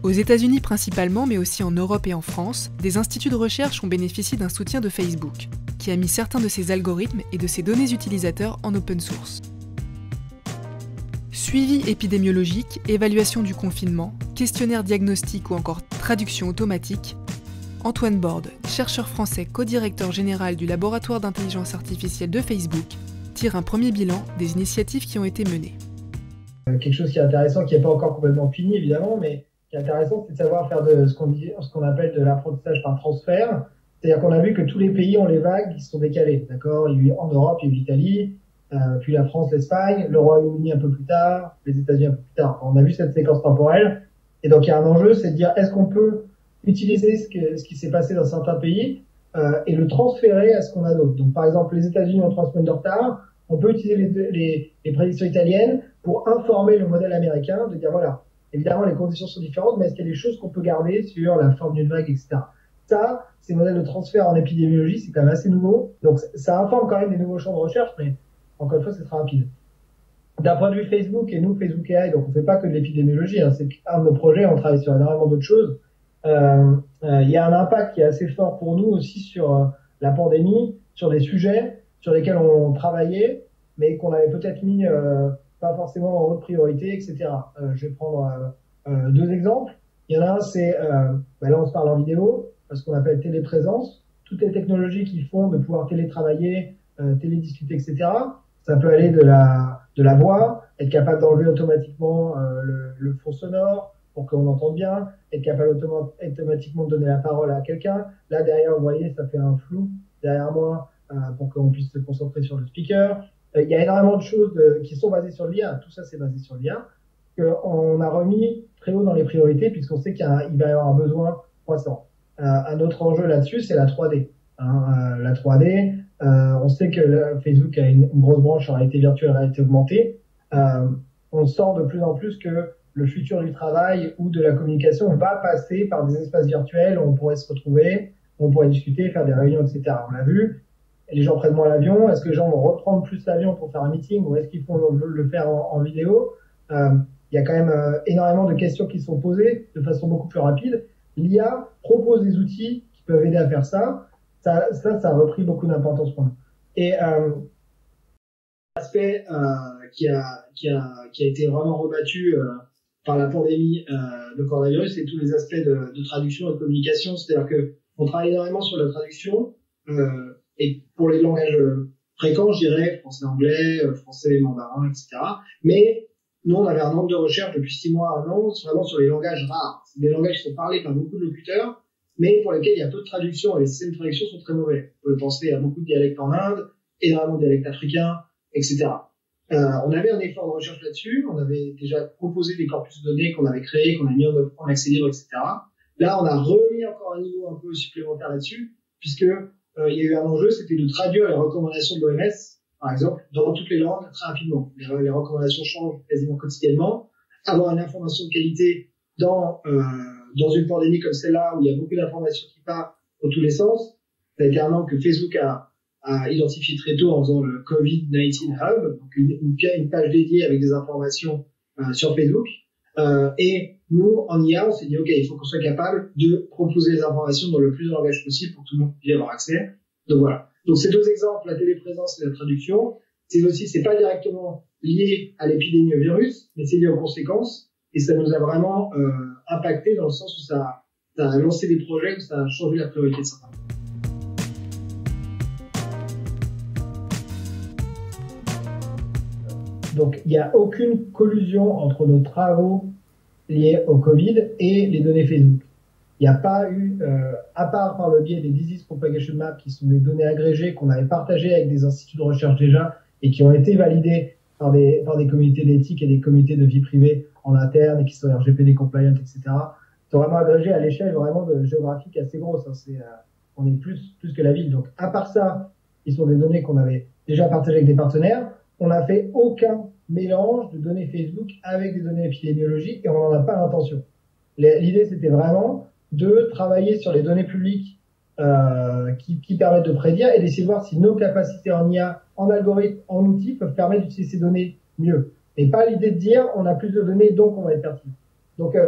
Aux États-Unis principalement, mais aussi en Europe et en France, des instituts de recherche ont bénéficié d'un soutien de Facebook, qui a mis certains de ses algorithmes et de ses données utilisateurs en open source. Suivi épidémiologique, évaluation du confinement, questionnaire diagnostic ou encore traduction automatique, Antoine Borde, chercheur français co-directeur général du laboratoire d'intelligence artificielle de Facebook, tire un premier bilan des initiatives qui ont été menées. Quelque chose qui est intéressant, qui n'est pas encore complètement fini évidemment, mais qui est intéressant, c'est de savoir faire de ce qu'on appelle de l'apprentissage par transfert. C'est-à-dire qu'on a vu que tous les pays ont les vagues qui sont décalées, d'accord? Il y a eu en Europe, il y a eu l'Italie, puis la France, l'Espagne, le Royaume-Uni un peu plus tard, les États-Unis un peu plus tard. On a vu cette séquence temporelle, et donc il y a un enjeu, c'est de dire est-ce qu'on peut utiliser ce qui s'est passé dans certains pays et le transférer à ce qu'on a d'autres. Donc par exemple, les États-Unis ont 3 semaines de retard, on peut utiliser les prédictions italiennes pour informer le modèle américain, de dire voilà, évidemment les conditions sont différentes, mais est-ce qu'il y a des choses qu'on peut garder sur la forme d'une vague, etc. Ça, ces modèles de transfert en épidémiologie, c'est quand même assez nouveau, donc ça informe quand même des nouveaux champs de recherche, mais encore une fois, c'est très rapide. D'un point de vue Facebook, et nous, Facebook AI, donc on fait pas que de l'épidémiologie, hein, c'est un de nos projets, on travaille sur énormément d'autres choses. Il y a un impact qui est assez fort pour nous aussi sur la pandémie, sur des sujets sur lesquels on travaillait, mais qu'on avait peut-être mis pas forcément en haute priorité, etc. Je vais prendre 2 exemples. Il y en a un, c'est là on se parle en vidéo, ce qu'on appelle téléprésence. Toutes les technologies qui font de pouvoir télétravailler, télédiscuter, etc. Ça peut aller de la voix, être capable d'enlever automatiquement le fond sonore pour qu'on entende bien, être capable automatiquement de donner la parole à quelqu'un. Là derrière, vous voyez, ça fait un flou derrière moi pour qu'on puisse se concentrer sur le speaker. Il y a énormément de choses qui sont basées sur l'IA. Tout ça, c'est basé sur l'IA. On a remis très haut dans les priorités puisqu'on sait qu'il va y avoir un besoin croissant. Un autre enjeu là-dessus, c'est la 3D. La 3D, on sait que Facebook a une grosse branche en réalité virtuelle, réalité augmentée. On sent de plus en plus que le futur du travail ou de la communication va passer par des espaces virtuels où on pourrait se retrouver, où on pourrait discuter, faire des réunions, etc. On l'a vu. Les gens prennent moins l'avion. Est-ce que les gens vont reprendre plus l'avion pour faire un meeting ou est-ce qu'ils vont le faire en vidéo? Il y a quand même énormément de questions qui sont posées de façon beaucoup plus rapide. L'IA propose des outils qui peuvent aider à faire ça. Ça a repris beaucoup d'importance pour nous. Et l'aspect qui a été vraiment rebattu par la pandémie de coronavirus, c'est tous les aspects de traduction et de communication. C'est-à-dire que on travaille énormément sur la traduction et pour les langages fréquents, je dirais français-anglais, français-mandarin, etc. Mais nous, on avait un angle de recherche depuis 6 mois à 1 an, vraiment sur les langages rares. C'est des langages qui sont parlés par beaucoup de locuteurs, mais pour lesquels il y a peu de traduction, et les systèmes de traduction sont très mauvais. Vous pouvez penser à beaucoup de dialectes en Inde, énormément de dialectes africains, etc. On avait un effort de recherche là-dessus, on avait déjà proposé des corpus de données qu'on avait créés, qu'on a mis en accès libre, etc. Là, on a remis encore un niveau un peu supplémentaire là-dessus, puisque il y a eu un enjeu, c'était de traduire les recommandations de l'OMS, par exemple, dans toutes les langues très rapidement. Les recommandations changent quasiment quotidiennement. Avoir une information de qualité dans une pandémie comme celle-là, où il y a beaucoup d'informations qui partent dans tous les sens, ça a été un angle que Facebook a identifié très tôt en faisant le COVID-19 Hub, donc une page dédiée avec des informations sur Facebook. Et nous, en IA, on s'est dit, OK, il faut qu'on soit capable de proposer les informations dans le plus de langages possible pour que tout le monde puisse y avoir accès. Donc voilà. Donc ces 2 exemples, la téléprésence et la traduction, c'est pas directement lié à l'épidémie au virus, mais c'est lié aux conséquences. Et ça nous a vraiment impacté dans le sens où ça a lancé des projets, où ça a changé la priorité de certains. Donc, il n'y a aucune collusion entre nos travaux liés au Covid et les données Facebook. Il n'y a pas eu, à part par le biais des Disease Propagation Maps, qui sont des données agrégées qu'on avait partagées avec des instituts de recherche déjà et qui ont été validées par des communautés d'éthique et des communautés de vie privée en interne et qui sont RGPD compliant, etc. Ils sont vraiment agrégés à l'échelle vraiment géographique assez grosse. Hein. On est plus que la ville. Donc, à part ça, ils sont des données qu'on avait déjà partagées avec des partenaires. On n'a fait aucun mélange de données Facebook avec des données épidémiologiques et on n'en a pas l'intention. L'idée, c'était vraiment de travailler sur les données publiques qui permettent de prédire et d'essayer de voir si nos capacités en IA, en algorithme, en outils peuvent permettre d'utiliser ces données mieux. Et pas l'idée de dire on a plus de données donc on va être pertinent. Donc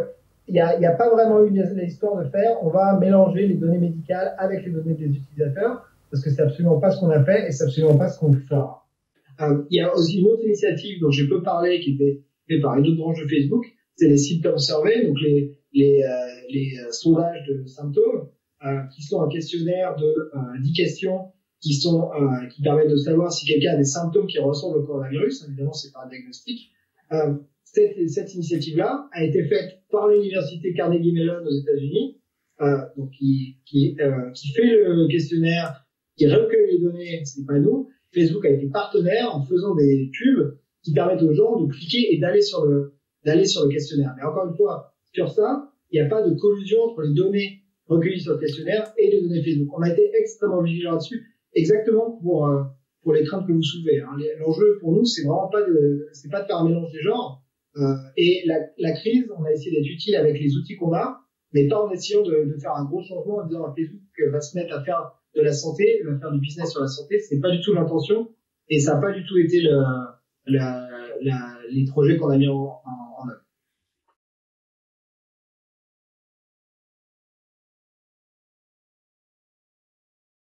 il y a pas vraiment eu l'histoire de faire, on va mélanger les données médicales avec les données des utilisateurs, parce que c'est absolument pas ce qu'on a fait et c'est absolument pas ce qu'on fera. Il y a aussi une autre initiative dont je peux parler qui était faite par une autre branche de Facebook, c'est les symptom surveys, donc les sondages de symptômes, qui sont un questionnaire de 10 questions qui permettent de savoir si quelqu'un a des symptômes qui ressemblent au coronavirus. Évidemment, c'est pas un diagnostic. Cette initiative-là a été faite par l'université Carnegie Mellon aux États-Unis, donc qui fait le questionnaire, qui recueille les données, c'est pas nous. Facebook a été partenaire en faisant des pubs qui permettent aux gens de cliquer et d'aller sur le questionnaire. Mais encore une fois, sur ça, il n'y a pas de collusion entre les données recueillies sur le questionnaire et les données Facebook. On a été extrêmement vigilants là-dessus, exactement pour les craintes que vous soulevez. Hein. L'enjeu pour nous, c'est vraiment pas de faire un mélange des genres. Et la crise, on a essayé d'être utile avec les outils qu'on a, mais pas en essayant de faire un gros changement en disant Facebook va se mettre à faire de la santé, va faire du business sur la santé. C'est pas du tout l'intention et ça n'a pas du tout été les projets qu'on a mis en